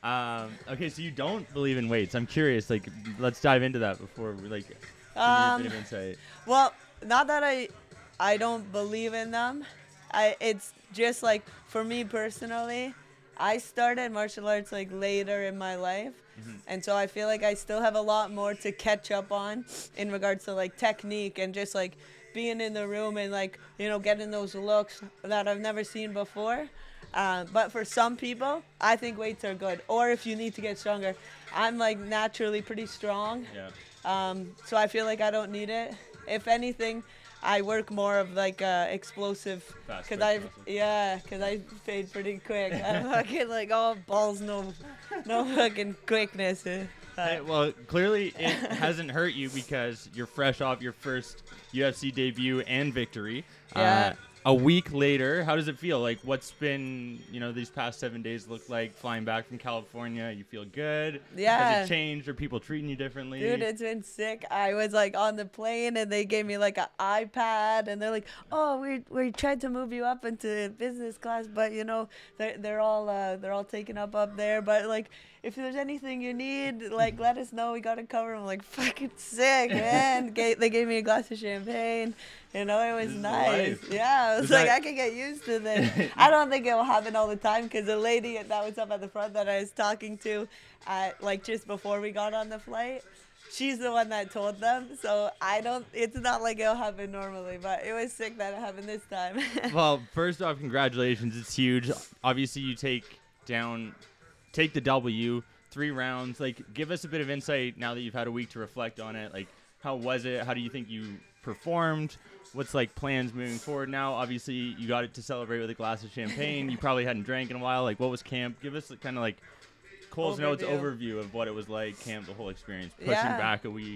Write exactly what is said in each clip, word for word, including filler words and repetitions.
Um, okay, so you don't believe in weights. I'm curious. Like, let's dive into that before we like. Um, give me a bit of insight. Well, not that I, I don't believe in them. I it's just like for me personally, I started martial arts like later in my life, Mm-hmm. and so I feel like I still have a lot more to catch up on in regards to like technique and just like being in the room and like you know getting those looks that I've never seen before. Uh, but for some people, I think weights are good. Or if you need to get stronger, I'm like naturally pretty strong. Yeah. Um, so I feel like I don't need it. If anything, I work more of like uh, explosive. Fast, Cause quick, I explosive. yeah, cause I fade pretty quick. I'm fucking like all balls, no, no fucking quickness. Uh, Hey, well, clearly it hasn't hurt you because you're fresh off your first U F C debut and victory. Yeah. Uh, a week later, how does it feel? Like, what's been, you know, these past seven days look like flying back from California? You feel good? Yeah. Has it changed? Are people treating you differently? Dude, it's been sick. I was like on the plane and they gave me like an iPad and they're like, "Oh, we we tried to move you up into business class, but you know they're they're all uh, they're all taken up up there. But like, if there's anything you need, like let us know. We got to cover." I'm like, "Fucking sick, man!" Ga- they gave me a glass of champagne. You know, it was This is nice. life. Yeah, I was Is like, that- I can get used to this. I don't think it will happen all the time because the lady that was up at the front that I was talking to, at, like just before we got on the flight, she's the one that told them. So I don't. It's not like it'll happen normally, but it was sick that it happened this time. Well, first off, congratulations. It's huge. Obviously, you take down, take the W, three rounds. Like, give us a bit of insight now that you've had a week to reflect on it. Like, how was it? How do you think you performed? What's like plans moving forward now? Obviously, you got it to celebrate with a glass of champagne. You probably hadn't drank in a while. Like, what was camp? Give us kind of like Cole's notes overview of what it was like, camp, the whole experience, pushing Yeah. back a week.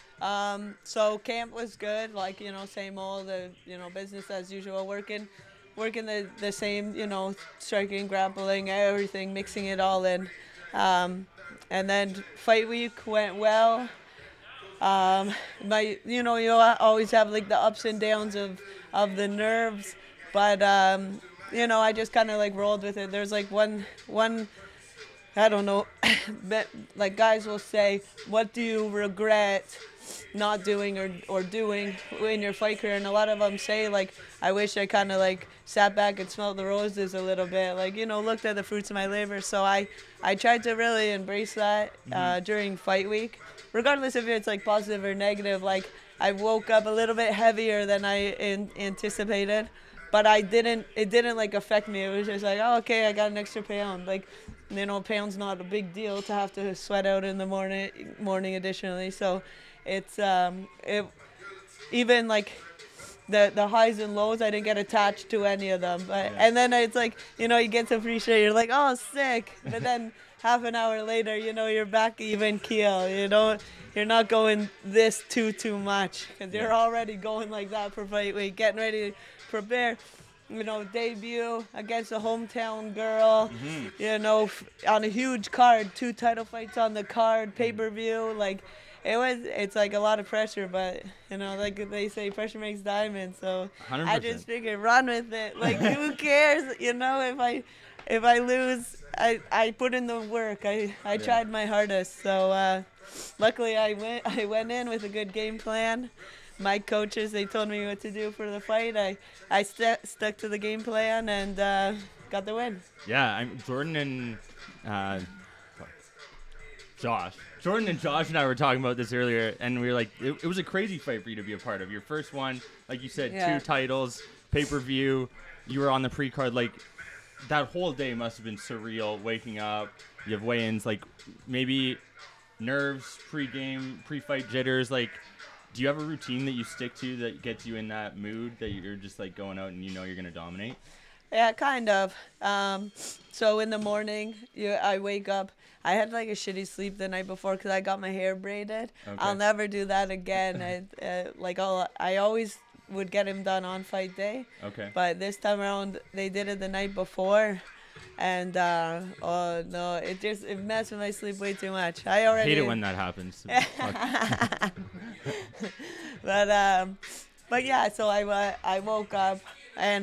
Um, so camp was good, like, you know, same old, the, you know, business as usual, working, working the, the same, you know, striking, grappling, everything, mixing it all in. Um, and then fight week went well. Um, my, you know, you always have like the ups and downs of, of the nerves, but, um, you know, I just kind of like rolled with it. There's like one, one, I don't know, but like guys will say, what do you regret not doing or, or doing in your fight career? And a lot of them say, like, I wish I kind of like sat back and smelled the roses a little bit, like, you know, looked at the fruits of my labor. So I, I tried to really embrace that uh, Mm-hmm. during fight week, regardless if it's like positive or negative. Like, I woke up a little bit heavier than I in, anticipated, but I didn't, it didn't like affect me. It was just like, oh, okay, I got an extra pound. Like, you know, a pound's not a big deal to have to sweat out in the morning, morning additionally. So it's, um, it, even like the, the highs and lows, I didn't get attached to any of them. But, Yeah. and then it's like, you know, you get to appreciate, you're like, oh, sick. But then half an hour later, you know, you're back even keel, you know, you're not going this too, too much, because you're Yeah. already going like that for fight week, getting ready to prepare, you know, debut against a hometown girl, Mm-hmm. you know, f- on a huge card, two title fights on the card, pay-per-view, like, it was, it's like a lot of pressure, but, you know, like they say, pressure makes diamonds, so one hundred I percent. just figured, run with it, like, who cares, you know, if I, if I lose, I, I put in the work, I, I Yeah. tried my hardest, so, uh, luckily I went, I went in with a good game plan. My coaches, they told me what to do for the fight. I, I st- stuck to the game plan and uh, got the win. Yeah, I'm Jordan and uh, Josh. Jordan and Josh and I were talking about this earlier, and we were like, it, it was a crazy fight for you to be a part of. Your first one, like you said, Yeah. two titles, pay-per-view. You were on the pre-card. Like, that whole day must have been surreal, waking up. You have weigh-ins, like, maybe nerves, pre-game, pre-fight jitters. Like, do you have a routine that you stick to that gets you in that mood that you're just, like, going out and you know you're going to dominate? Yeah, kind of. Um, so in the morning, you, I wake up. I had like a shitty sleep the night before because I got my hair braided. Okay. I'll never do that again. I, uh, like I'll, I always would get him done on fight day, Okay. but this time around they did it the night before, and uh, oh no, it just it messed with my sleep way too much. I I already hate it when that happens. Fuck. but um, but yeah, so I uh, I woke up and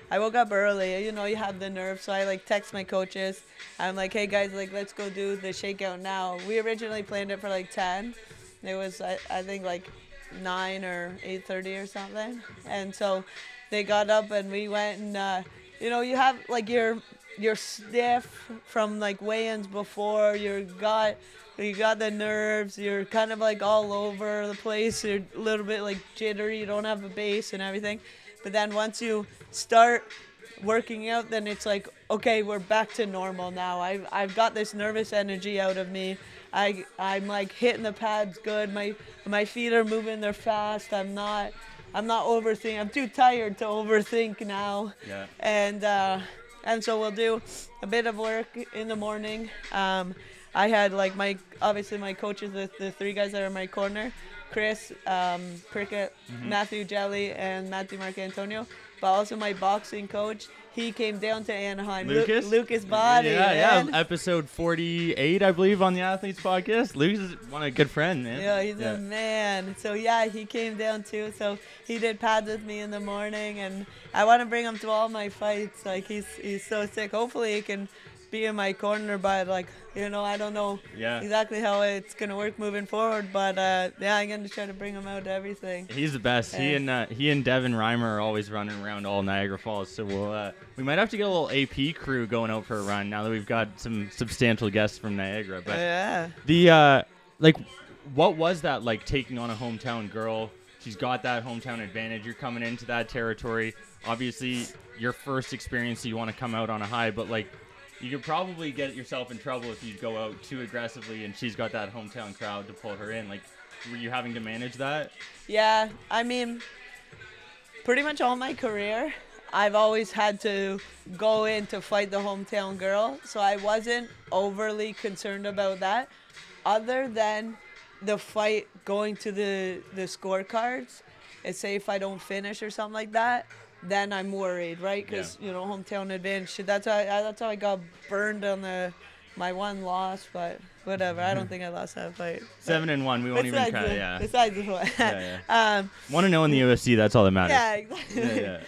I woke up early. You know, you have the nerves, so I like text my coaches. I'm like, hey guys, like let's go do the shakeout now. We originally planned it for like ten. It was I, I think like nine or eight thirty or something. And so they got up and we went and uh, you know, you have like your you're stiff from like weigh-ins before. Your gut, you got the nerves. You're kind of like all over the place. You're a little bit like jittery. You don't have a base and everything. But then once you start working out, then it's like, okay, we're back to normal now. I've I've got this nervous energy out of me. I I'm like hitting the pads good. My my feet are moving. They're fast. I'm not I'm not overthinking. I'm too tired to overthink now. Yeah. And. Uh, And so we'll do a bit of work in the morning. Um, I had like my, obviously my coaches, the, the three guys that are in my corner, Chris, um, Prickett, mm-hmm. Matthew Jelly, and Matthew Marc Antonio. But also my boxing coach, he came down to Anaheim. Lucas? Lu- Lucas Body. Yeah, man. yeah. Episode forty-eight, I believe, on the Athletes Podcast. Lucas is one of a good friend, man. Yeah, he's yeah. a man. So, yeah, he came down, too. So, he did pads with me in the morning. And I want to bring him to all my fights. Like, he's he's so sick. Hopefully, he can be in my corner, but like, you know, I don't know yeah. exactly how it's gonna work moving forward, but uh, yeah, I'm gonna try to bring him out to everything. He's the best. He and uh, he and Devin Reimer are always running around all Niagara Falls, so we'll uh, we might have to get a little A P crew going out for a run now that we've got some substantial guests from Niagara. But yeah, the uh, like, what was that like taking on a hometown girl? She's got that hometown advantage. You're coming into that territory. Obviously, your first experience, so you want to come out on a high, but like, you could probably get yourself in trouble if you go out too aggressively, and she's got that hometown crowd to pull her in. Like, were you having to manage that? Yeah, I mean, pretty much all my career, I've always had to go in to fight the hometown girl, so I wasn't overly concerned about that, other than the fight going to the, the scorecards. And say if I don't finish or something like that, then I'm worried, right? Because, yeah. you know, hometown advantage. That's how I, that's how I got burned on the my one loss, but whatever. I don't think I lost that fight. Seven and one. We won't even try. The, yeah. Besides the one. yeah, yeah. um, Want to know in the U F C? That's all that matters. Yeah, exactly. yeah, yeah.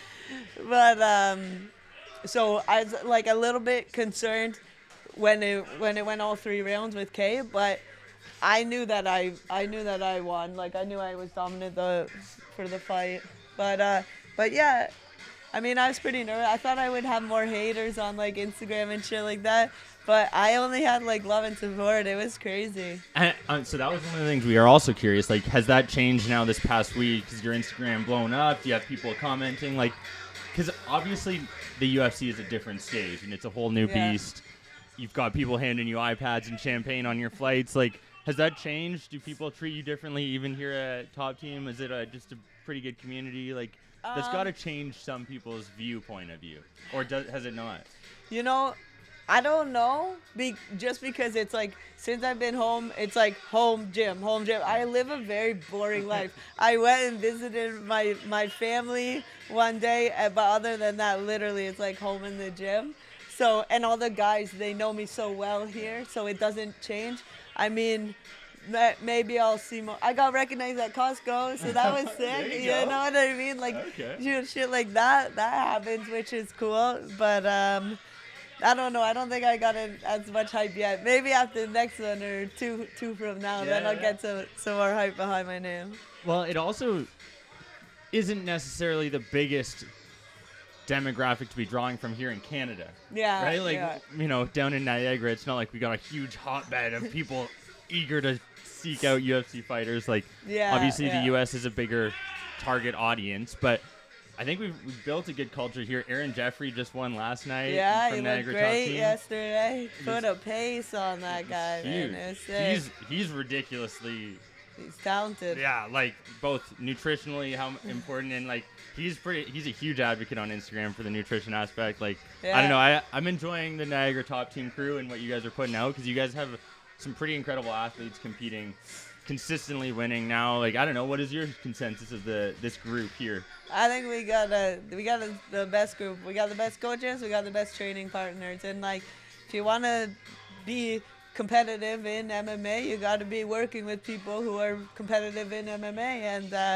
But um, so I was like a little bit concerned when it when it went all three rounds with Kay, but I knew that I I knew that I won. Like I knew I was dominant the for the fight, but uh, but yeah. I mean, I was pretty nervous. I thought I would have more haters on, like, Instagram and shit like that. But I only had, like, love and support. It was crazy. And, uh, so that was one of the things we are also curious. Like, has that changed now this past week? Is your Instagram blown up? Do you have people commenting? Like, because obviously the U F C is a different stage, and it's a whole new yeah. beast. You've got people handing you iPads and champagne on your flights. Like, has that changed? Do people treat you differently even here at Top Team? Is it a, just a pretty good community? Like, that's um, got to change some people's viewpoint of you, or does, has it not? You know, I don't know. Be, just because it's like, since I've been home, it's like home gym, home gym. I live a very boring life. I went and visited my, my family one day, but other than that, literally, it's like home in the gym. So, and all the guys, they know me so well here, so it doesn't change. I mean, maybe I'll see more. I got recognized at Costco, so that was sick. you, you know what I mean? Like, okay. shit like that, that happens, which is cool. But um, I don't know. I don't think I got in as much hype yet. Maybe after the next one or two, two from now, yeah, then I'll yeah. get some, some more hype behind my name. Well, it also isn't necessarily the biggest demographic to be drawing from here in Canada. Yeah. Right? Like, yeah. you know, down in Niagara, it's not like we got a huge hotbed of people eager to seek out U F C fighters. Like, yeah, obviously yeah. the U S is a bigger target audience, but I think we've, we've built a good culture here. Aaron Jeffrey just won last night. Yeah, from he Niagara looked great Top Team. yesterday. Put a pace on that guy, huge. man. He's he's ridiculously. He's talented. Yeah, like both nutritionally, how important, and like he's pretty. He's a huge advocate on Instagram for the nutrition aspect. Like, yeah. I don't know. I I'm enjoying the Niagara Top Team crew and what you guys are putting out, because you guys have some pretty incredible athletes competing, consistently winning now. Like, I don't know, what is your consensus of the this group here? I think we got a, we got a, the best group. We got the best coaches. We got the best training partners. And like, if you want to be competitive in M M A, you got to be working with people who are competitive in M M A. And uh,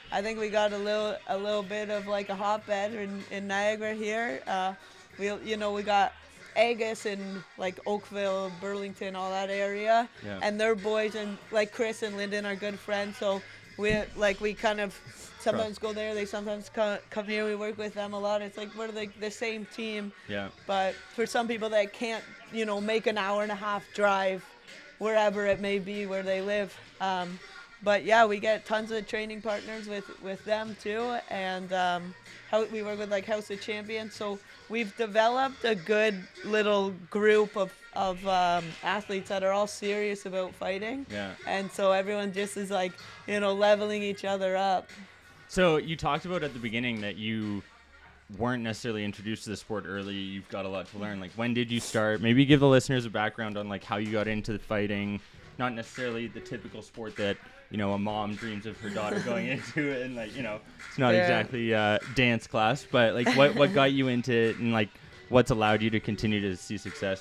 I think we got a little a little bit of like a hotbed in, in Niagara here. Uh, we you know we got Agus and like Oakville, Burlington, all that area, yeah. and their boys and like Chris and Lyndon are good friends. So we like we kind of sometimes go there. They sometimes come come here. We work with them a lot. It's like we're like the same team. Yeah. But for some people that can't you know make an hour and a half drive wherever it may be where they live. Um, but yeah, we get tons of training partners with, with them too, and um, how we work with like House of Champions. So we've developed a good little group of of um, athletes that are all serious about fighting. Yeah. And so everyone just is like you know leveling each other up. So you talked about at the beginning that you weren't necessarily introduced to the sport early. You've got a lot to learn. Like, when did you start? Maybe give the listeners a background on like how you got into the fighting, not necessarily the typical sport that, you know, a mom dreams of her daughter going into it, and like, you know, it's not Yeah. exactly uh, dance class, but like what, what got you into it, and like what's allowed you to continue to see success?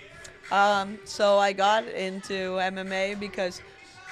Um, so I got into M M A because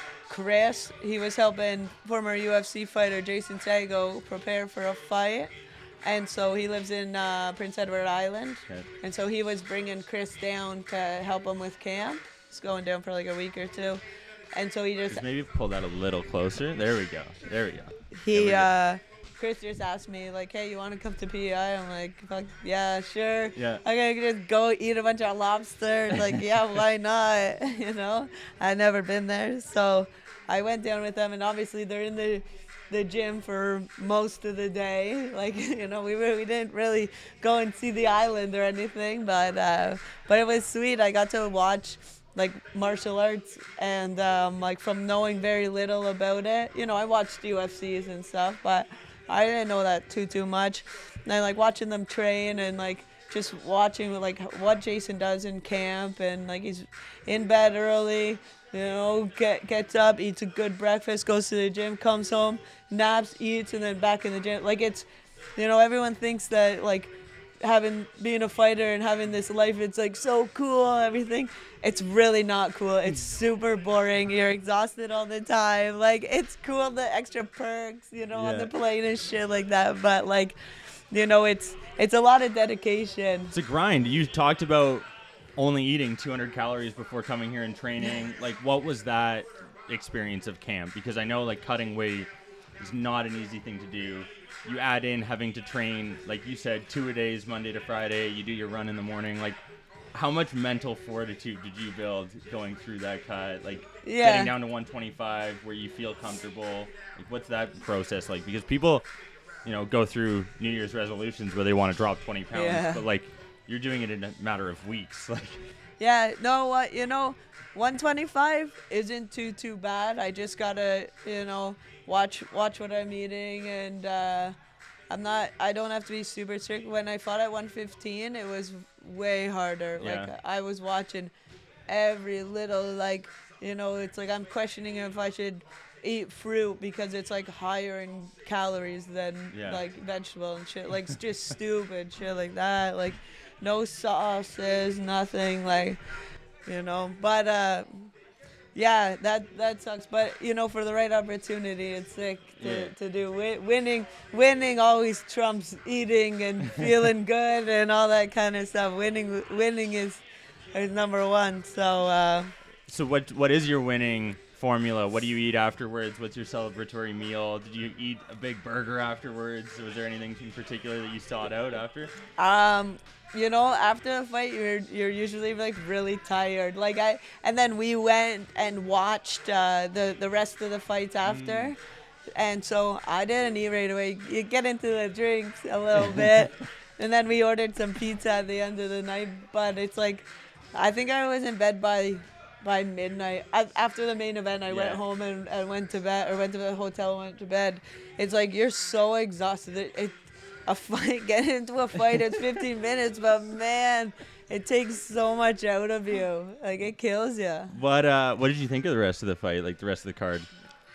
Chris, he was helping former U F C fighter Jason Sago prepare for a fight. And so he lives in uh, Prince Edward Island. Okay. And so he was bringing Chris down to help him with camp. He's going down for like a week or two. And so he just... Just maybe pull that a little closer. There we go. There we go. He, we go. uh... Chris just asked me, like, hey, you want to come to P E I? I'm like, fuck, yeah, sure. Yeah. I'm going to just go eat a bunch of lobster. Like, yeah, why not? You know? I'd never been there. So I went down with them, and obviously they're in the... the gym for most of the day. Like, you know, we were, we didn't really go and see the island or anything, but uh, but it was sweet. I got to watch like martial arts, and um, like from knowing very little about it, you know, I watched U F Cs and stuff, but I didn't know that too too much. And I like watching them train and like just watching like what Jason does in camp, and like he's in bed early, you know, get gets up, eats a good breakfast, goes to the gym, comes home, naps, eats, and then back in the gym. Like, it's, you know, everyone thinks that like having being a fighter and having this life, it's like so cool, everything. It's really not cool. It's super boring. You're exhausted all the time. Like, it's cool, the extra perks, you know, Yeah. on the plane and shit like that, but like, you know, it's it's a lot of dedication. It's a grind. You talked about only eating two hundred calories before coming here and training. Like, what was that experience of camp? Because I know like cutting weight is not an easy thing to do. You add in having to train, like you said, two a days, Monday to Friday. You do your run in the morning. Like, how much mental fortitude did you build going through that cut? Like, Yeah. getting down to one twenty-five where you feel comfortable. Like, what's that process like? Because people, you know, go through New Year's resolutions where they want to drop twenty pounds, Yeah. but like, you're doing it in a matter of weeks. Like, Yeah, no, what, you know, one twenty-five isn't too, too bad. I just gotta, you know, watch watch what I'm eating, and uh, I'm not, I don't have to be super strict. When I fought at one fifteen, it was way harder. Yeah. Like, I was watching every little, like, you know, it's like I'm questioning if I should eat fruit because it's like higher in calories than Yeah. like vegetable and shit. Like, it's just stupid shit like that. Like, no sauces, nothing, like, you know. But uh, yeah, that that sucks. But you know, for the right opportunity, it's sick to, Yeah. to do. Wi- winning, winning always trumps eating and feeling good and all that kind of stuff. Winning, winning is is number one. So uh, so what what is your winning formula? What do you eat afterwards? What's your celebratory meal? Did you eat a big burger afterwards? Was there anything in particular that you sought out after? Um, you know, after a fight, you're you're usually like really tired. Like I, and then we went and watched uh, the the rest of the fights after, and so I didn't eat right away. You get into the drinks a little bit, and then we ordered some pizza at the end of the night. But it's like, I think I was in bed by by midnight. I, after the main event, I Yeah. went home and, and went to bed, or went to the hotel and went to bed. It's like you're so exhausted. It, it a fight, getting into a fight, it's fifteen minutes, but man, it takes so much out of you. Like, it kills you. What uh what did you think of the rest of the fight? Like the rest of the card?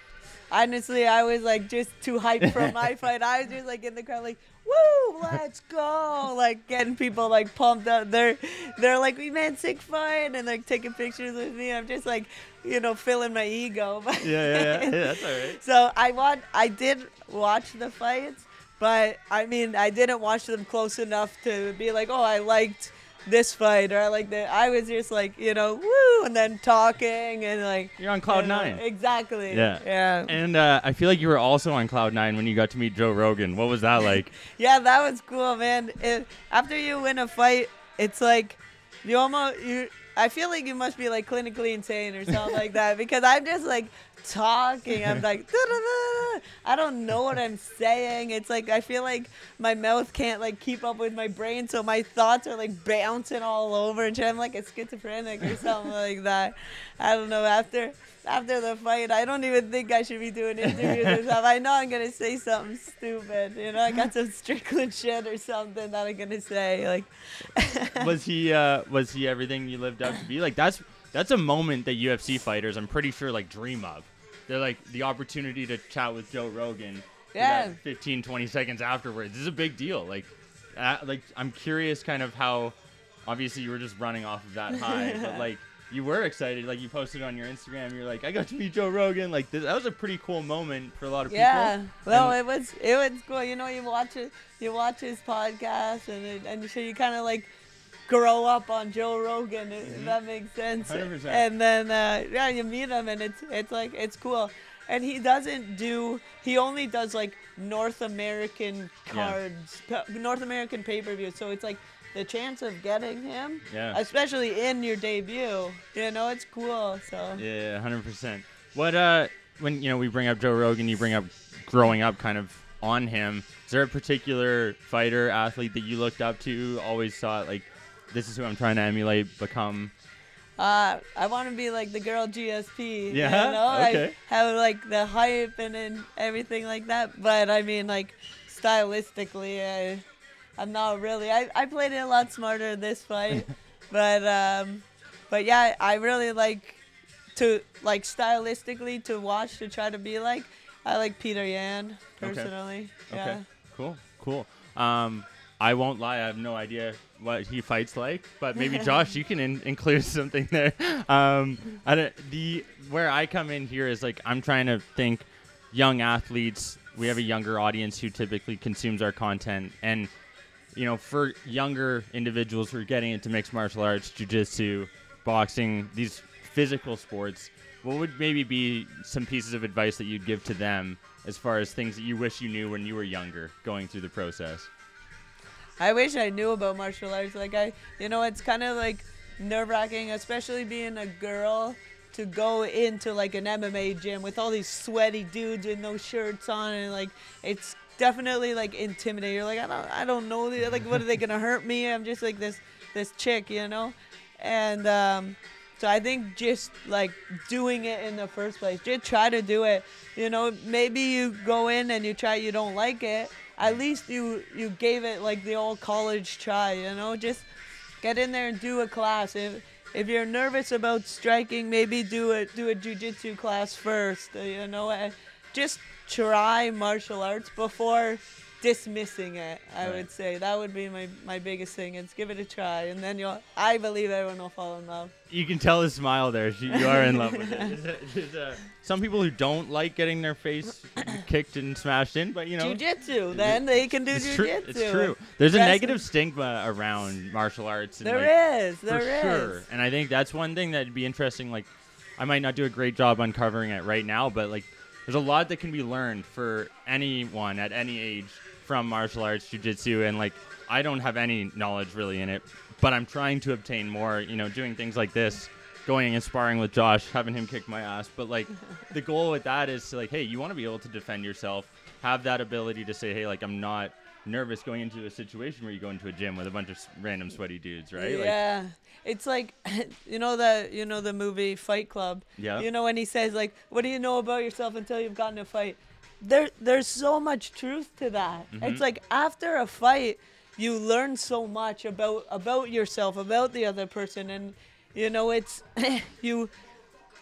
honestly, I was like just too hyped for my fight. I was just like in the crowd, like, woo, let's go, like getting people like pumped up. They're they're like, we made sick fight, and like taking pictures with me. I'm just like, you know, filling my ego. yeah, yeah, yeah, yeah, that's all right. So I want, I did watch the fights, but I mean, I didn't watch them close enough to be like, oh, I liked this fight, or I like that. I was just like, you know, woo, and then talking and like. You're on cloud you know, nine. Exactly. Yeah. Yeah. And uh, I feel like you were also on cloud nine when you got to meet Joe Rogan. What was that like? Yeah, that was cool, man. It, after you win a fight, it's like you almost you. I feel like you must be like clinically insane or something like that, because I'm just like talking. I'm like, da-da-da. I don't know what I'm saying. It's like I feel like my mouth can't like keep up with my brain, so my thoughts are like bouncing all over and shit. I'm like a schizophrenic or something like that. I don't know. After after the fight, I don't even think I should be doing interviews or stuff. I know I'm gonna say something stupid. You know, I got some Strickland shit or something that I'm gonna say. Like, was he uh, was he everything you lived up to be? Like that's that's a moment that U F C fighters, I'm pretty sure, like dream of. They're like the opportunity to chat with Joe Rogan. Yeah. fifteen, twenty seconds afterwards. This is a big deal. Like, uh, like I'm curious, kind of how. Obviously, you were just running off of that high, but like you were excited. Like you posted on your Instagram, you're like, I got to meet Joe Rogan. Like this, that was a pretty cool moment for a lot of people. Yeah. Well, And it was it was cool. You know, you watch it, you watch his podcast, and it, and so you kind of like grow up on Joe Rogan, if Mm-hmm. that makes sense. one hundred percent. And then uh, yeah, you meet him, and it's it's like it's cool. And he doesn't do. He only does like North American cards, pa- North American pay-per-view. So it's like the chance of getting him, Yeah. especially in your debut. You know, it's cool. So Yeah, one hundred percent. What uh, when you know we bring up Joe Rogan, you bring up growing up kind of on him. Is there a particular fighter, athlete that you looked up to? Always thought like, this is who I'm trying to emulate, become. Uh, I want to be like the girl G S P. Yeah? You know? Okay. I have like the hype and, and everything like that. But I mean, like stylistically, I, I'm not really. I, I played it a lot smarter this fight. but um, but yeah, I really like to like stylistically to watch to try to be like. I like Peter Yan personally. Okay. Yeah. Okay. Cool. Cool. Um, I won't lie. I have no idea what he fights like, but maybe Josh, you can in- include something there. Um, I don't, the where I come in here is like I'm trying to think young athletes. We have a younger audience who typically consumes our content, and you know, for younger individuals who are getting into mixed martial arts, jiu-jitsu, boxing, these physical sports, what would maybe be some pieces of advice that you'd give to them as far as things that you wish you knew when you were younger going through the process? I wish I knew about martial arts. Like I, you know, it's kind of like nerve-wracking, especially being a girl, to go into like an M M A gym with all these sweaty dudes with no shirts on, and like it's definitely like intimidating. You're like, I don't, I don't know, like what are they gonna hurt me? I'm just like this, this chick, you know, and um, so I think just like doing it in the first place, just try to do it. You know, maybe you go in and you try, you don't like it. At least you you gave it like the old college try, you know. Just get in there and do a class. If if you're nervous about striking, maybe do a do a jiu-jitsu class first. Uh, you know, uh, just try martial arts before dismissing it. I Right. would say that would be my, my biggest thing. Is give it a try, and then you'll. I believe everyone will fall in love. You can tell the smile there. You you are in love with it. There's a- there's a- some people who don't like getting their face kicked and smashed in, but you know, Jiu-jitsu, then they can do it's true. jiu-jitsu. It's true. There's a Wrestling. negative stigma around martial arts. And There like, is, there for is. sure. And I think that's one thing that'd be interesting. Like, I might not do a great job uncovering it right now, but like, there's a lot that can be learned for anyone at any age from martial arts, jiu-jitsu, and like, I don't have any knowledge really in it, but I'm trying to obtain more. You know, doing things like this, going and sparring with Josh, having him kick my ass. But like, the goal with that is to like, hey, you want to be able to defend yourself, have that ability to say, hey, like, I'm not nervous going into a situation where you go into a gym with a bunch of s- random sweaty dudes, right? Like, Yeah, it's like you know the you know the movie Fight Club. Yeah. You know when he says like, "What do you know about yourself until you've gotten a fight?" There, there's so much truth to that. Mhm. It's like after a fight, you learn so much about about yourself, about the other person, and you know it's you.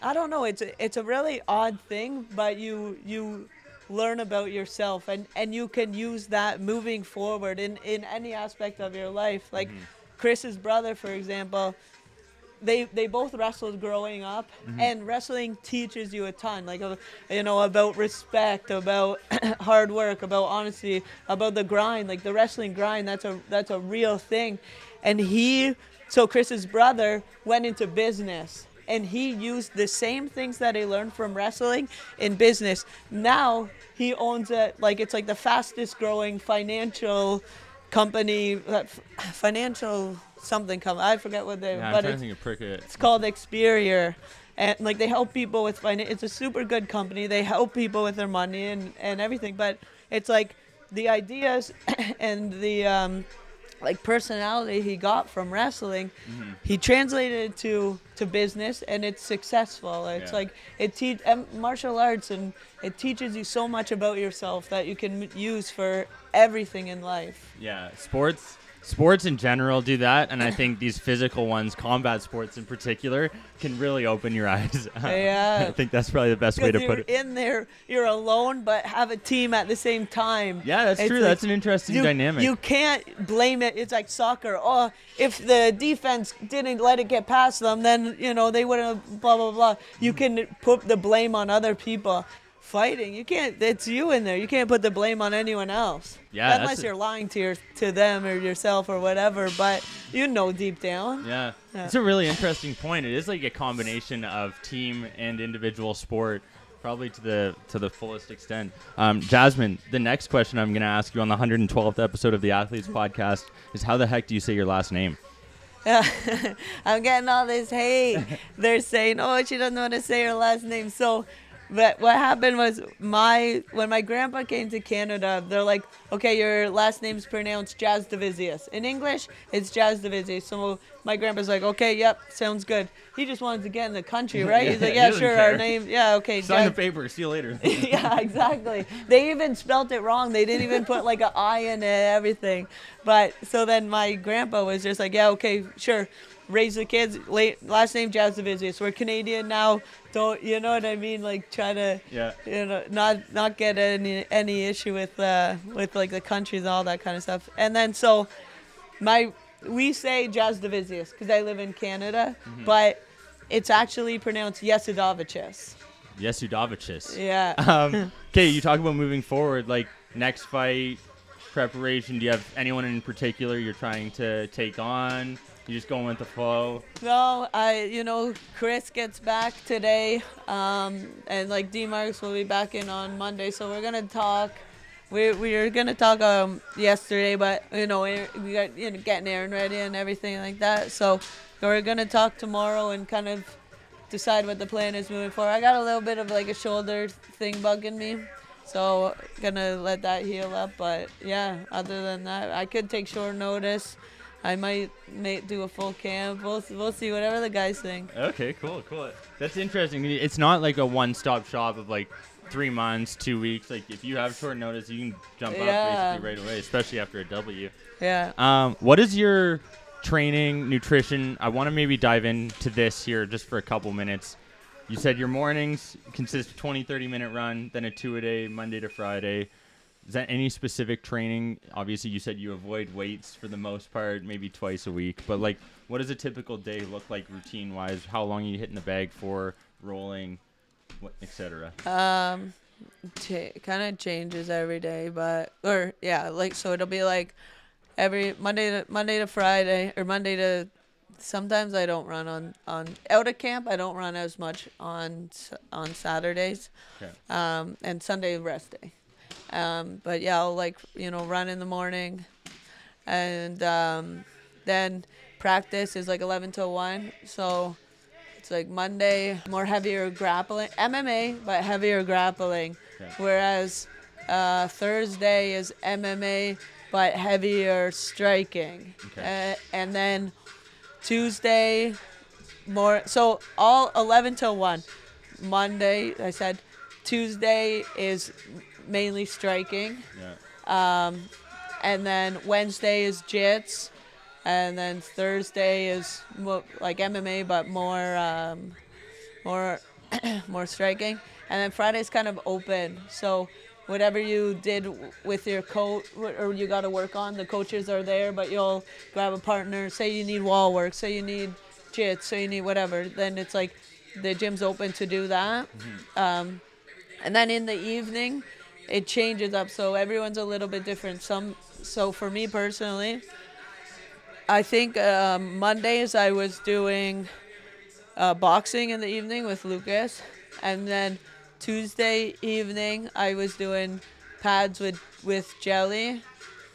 I don't know. It's a, it's a really odd thing, but you you learn about yourself, and, and you can use that moving forward in, in any aspect of your life. Like mm-hmm. Chris's brother, for example, they they both wrestled growing up, mm-hmm. and wrestling teaches you a ton, like, you know, about respect, about hard work, about honesty, about the grind, like the wrestling grind. That's a that's a real thing, and he so Chris's brother went into business. And he used the same things that he learned from wrestling in business. Now he owns it, like it's like the fastest growing financial company, uh, financial something company. I forget what they. Yeah, but I'm trying it's, to think of Prickett. It's called Experior, and like they help people with finance. It's a super good company. They help people with their money and, and everything. But it's like the ideas and the um, like personality he got from wrestling, mm-hmm. he translated to to business, and it's successful. It's yeah. like it teach um, martial arts, and it teaches you so much about yourself that you can use for everything in life. Yeah, sports sports in general do that, and I think these physical ones, combat sports in particular, can really open your eyes. Yeah. I think that's probably the best way to put it. In there, you're alone, but have a team at the same time. Yeah, that's it's true. Like that's an interesting you, dynamic. You can't blame it. It's like soccer. Oh, if the defense didn't let it get past them, then, you know, they wouldn't have blah, blah, blah. You can put the blame on other people. Fighting, you can't. It's you in there. You can't put the blame on anyone else. Yeah, unless you're lying to your to them or yourself or whatever. But you know deep down. Yeah, yeah. It's a really interesting point. It is like a combination of team and individual sport, probably to the to the fullest extent. Um, Jasmine, the next question I'm going to ask you on the one hundred twelfth episode of the Athletes Podcast is, how the heck do you say your last name? Yeah, I'm getting all this hate. They're saying, "Oh, she doesn't know how to say her last name." So. But what happened was my when my grandpa came to Canada, they're like, okay, your last name's pronounced Jasudavicius. In English, it's Jasudavicius. So my grandpa's like, okay, yep, sounds good. He just wanted to get in the country, right? He's like, yeah, sure, our name, yeah, okay. Sign the paper, see you later. Yeah, exactly. They even spelt it wrong. They didn't even put like an I in it, everything. But so then my grandpa was just like, yeah, okay, sure. Raise the kids. Late, last name Jasudavicius. We're Canadian now. Don't you know what I mean? Like try to, yeah. you know, not not get any any issue with uh with like the countries and all that kind of stuff. And then so, my we say Jasudavicius because I live in Canada, mm-hmm. but it's actually pronounced Jasudavicius. Jasudavicius. Yeah. Um, okay, you talk about moving forward, like next fight preparation. Do you have anyone in particular you're trying to take on? You just going with the flow? No, I, you know, Chris gets back today, um, and like D-Marks will be back in on Monday, so we're gonna talk. We we were gonna talk um yesterday, but you know we, we got you know getting Aaron ready and everything like that. So we're gonna talk tomorrow and kind of decide what the plan is moving forward. I got a little bit of like a shoulder thing bugging me, so gonna let that heal up. But yeah, other than that, I could take short notice. I might may do a full camp. We'll we'll see. Whatever the guys think. Okay, cool, cool. That's interesting. It's not like a one-stop shop of like three months, two weeks. Like if you have short notice, you can jump yeah. up basically right away, especially after a W. Yeah. Um, what is your training, nutrition? I want to maybe dive into this here just for a couple minutes. You said your mornings consist of twenty, thirty minute run, then a two a day, Monday to Friday. Is that any specific training? Obviously, you said you avoid weights for the most part, maybe twice a week. But, like, what does a typical day look like routine-wise? How long are you hitting the bag for, rolling, what, et cetera? Um, t- kind of changes every day, but or yeah, like so it'll be like every Monday to Monday to Friday or Monday to. Sometimes I don't run on on out of camp. I don't run as much on on Saturdays, okay. um, and Sunday rest day. Um, but yeah, I'll like, you know, run in the morning, and um, then practice is like eleven to one. So it's like Monday, more heavier grappling, M M A, but heavier grappling. Okay. Whereas uh, Thursday is M M A, but heavier striking. Okay. Uh, and then Tuesday, more, so all eleven to one. Monday, I said, Tuesday is mainly striking, yeah. um, and then Wednesday is jits, and then Thursday is mo- like M M A, but more, um, more more striking. And then Friday's kind of open. So whatever you did with your coach or you got to work on, the coaches are there, but you'll grab a partner. Say you need wall work, say you need jits, say you need whatever. Then it's like the gym's open to do that. Mm-hmm. Um, and then in the evening, it changes up. So everyone's a little bit different. Some So for me personally, I think um, Mondays I was doing uh, boxing in the evening with Lucas. And then Tuesday evening, I was doing pads with, with Jelly.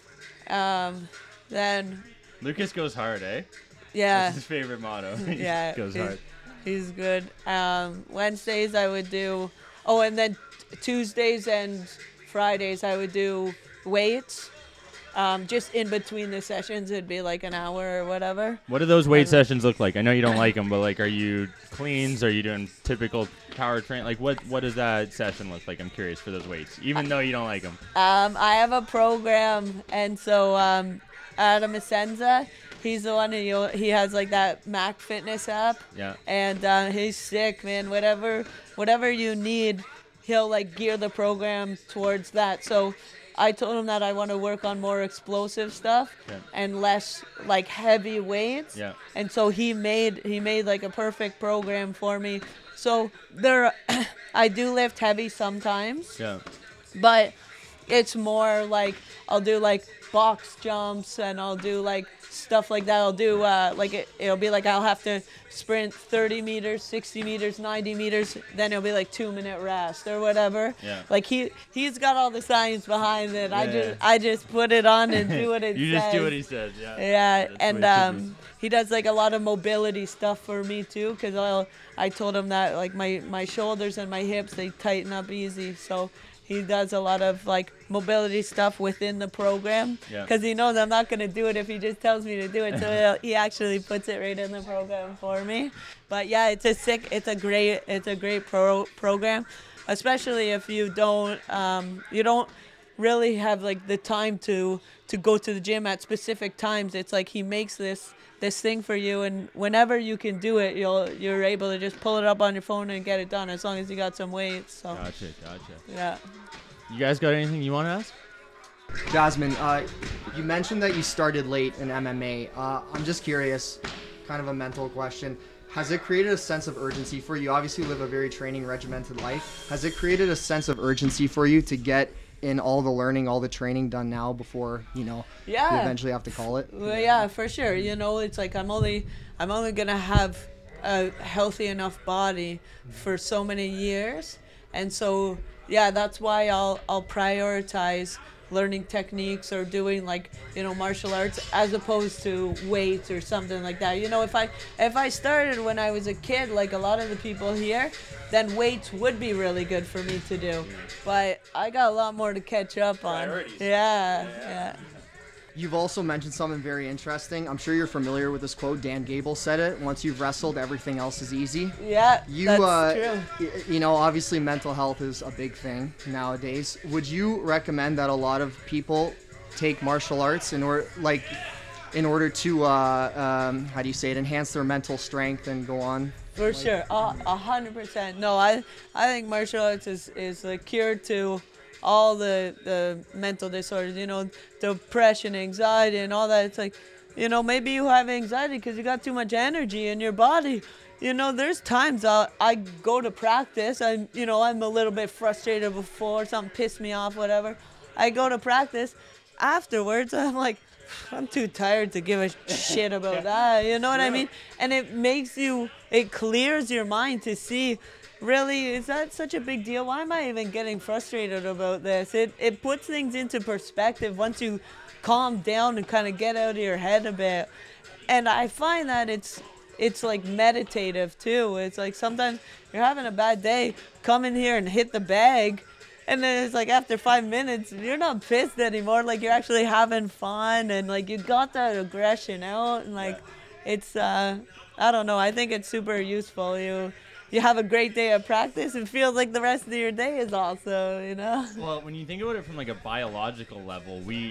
Um, then Lucas goes hard, eh? Yeah. That's his favorite motto. He yeah. goes he's, hard. He's good. Um, Wednesdays I would do, oh, and then Tuesdays and Fridays I would do weights. Um, just in between the sessions, it'd be like an hour or whatever. What do those weight um, sessions look like? I know you don't like them, but like, are you cleans? Are you doing typical power train? Like, what what does that session look like? I'm curious for those weights, even though you don't like them. Um, I have a program, and so um, Adam Essenza, he's the one who he has like that Mac Fitness app. Yeah. And uh, he's sick, man. Whatever whatever you need, he'll like gear the program towards that. So I told him that I want to work on more explosive stuff yeah. and less like heavy weights. Yeah. And so he made he made like a perfect program for me. So there, I do lift heavy sometimes. Yeah. But it's more like I'll do like box jumps and I'll do like stuff like that. I'll do uh, like it, it'll be like I'll have to sprint thirty meters, sixty meters, ninety meters. Then it'll be like two minute rest or whatever. Yeah. Like he he's got all the science behind it. Yeah. I just I just put it on and do what it you says. You just do what he says. Yeah. Yeah, and um, he does like a lot of mobility stuff for me too, because I I told him that like my my shoulders and my hips, they tighten up easy, so. He does a lot of like mobility stuff within the program because yeah. he knows I'm not going to do it if he just tells me to do it. So he actually puts it right in the program for me. But yeah, it's a sick, it's a great, it's a great pro program, especially if you don't, um, you don't really have like the time to to go to the gym at specific times. It's like he makes this this thing for you, and whenever you can do it, you'll you're able to just pull it up on your phone and get it done as long as you got some weights. So. Gotcha, gotcha. Yeah. You guys got anything you want to ask? Jasmine, uh, you mentioned that you started late in M M A. Uh, I'm just curious, kind of a mental question. Has it created a sense of urgency for you? Obviously, you live a very training regimented life. Has it created a sense of urgency for you to get in all the learning, all the training done now before, you know, yeah. you eventually have to call it? Well, yeah, for sure. You know, it's like I'm only, I'm only going to have a healthy enough body for so many years. And so, yeah, that's why I'll, I'll prioritize learning techniques or doing like, you know, martial arts as opposed to weights or something like that. You know, if I if I started when I was a kid, like a lot of the people here, then weights would be really good for me to do. But I got a lot more to catch up on. Priorities. Yeah, yeah. yeah. You've also mentioned something very interesting. I'm sure you're familiar with this quote. Dan Gable said it. Once you've wrestled, everything else is easy. Yeah, you, that's uh, true. Y- you know, obviously mental health is a big thing nowadays. Would you recommend that a lot of people take martial arts in order, like, in order to, uh, um, how do you say it, enhance their mental strength and go on? For like, sure, a hundred percent. No, I I think martial arts is is the cure to all the the mental disorders, you know, depression, anxiety, and all that. It's like, you know, maybe you have anxiety because you got too much energy in your body. You know, there's times I'll, I go to practice. I'm, you know, I'm a little bit frustrated before something pissed me off, whatever. I go to practice. Afterwards, I'm like, I'm too tired to give a shit about that. You know what I mean? And it makes you, it clears your mind to see, really, is that such a big deal? Why am I even getting frustrated about this? It it puts things into perspective once you calm down and kind of get out of your head a bit. And I find that it's it's like meditative too. It's like sometimes you're having a bad day, come in here and hit the bag, and then it's like after five minutes, you're not pissed anymore. Like you're actually having fun, and like you got that aggression out, and like yeah. it's uh I don't know. I think it's super useful. You. You have a great day of practice, it feels like the rest of your day is also, you know? Well, when you think about it from like a biological level, we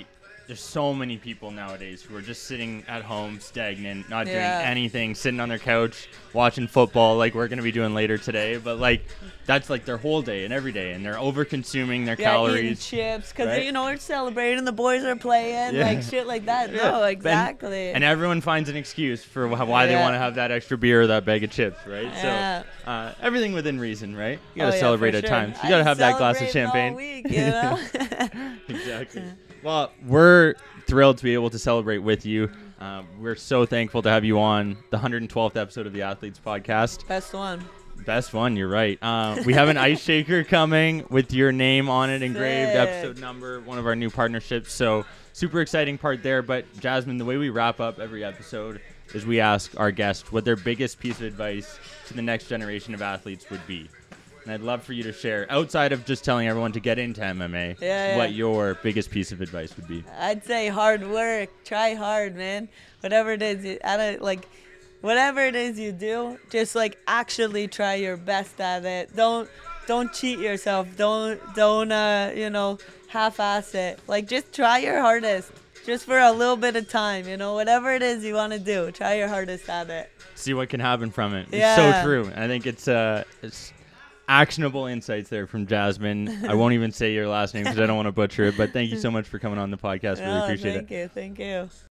there's so many people nowadays who are just sitting at home, stagnant, not Yeah. doing anything, sitting on their couch, watching football like we're going to be doing later today. But, like, that's, like, their whole day and every day. And they're over-consuming their Yeah, eating calories. chips, because, right? you know, we're celebrating, the boys are playing, Yeah. like, shit like that. Yeah. No, And- exactly. And everyone finds an excuse for wh- why they Yeah. want to have that extra beer or that bag of chips, right? Yeah. So uh, everything within reason, right? You got to Oh, yeah, celebrate for at sure. times. You I got to have that glass of celebrating champagne. all week, you know? Exactly. Well, we're thrilled to be able to celebrate with you. Uh, we're so thankful to have you on the one hundred twelfth episode of the Athletes Podcast. Best one. Best one, you're right. Uh, we have an ice shaker coming with your name on it engraved, Sick. episode number, one of our new partnerships. So super exciting part there. But Jasmine, the way we wrap up every episode is we ask our guest what their biggest piece of advice to the next generation of athletes would be. And I'd love for you to share, outside of just telling everyone to get into M M A, Yeah, yeah. what your biggest piece of advice would be. I'd say hard work. Try hard, man. Whatever it is, you, I don't, like, whatever it is you do, just like actually try your best at it. Don't don't cheat yourself. Don't don't uh you know half-ass it. Like, just try your hardest, just for a little bit of time. You know, whatever it is you want to do, try your hardest at it. See what can happen from it. It's Yeah. so true. And I think it's uh it's actionable insights there from Jasmine. I won't even say your last name because I don't want to butcher it. But thank you so much for coming on the podcast. Really Oh, appreciate it. thank you, thank you.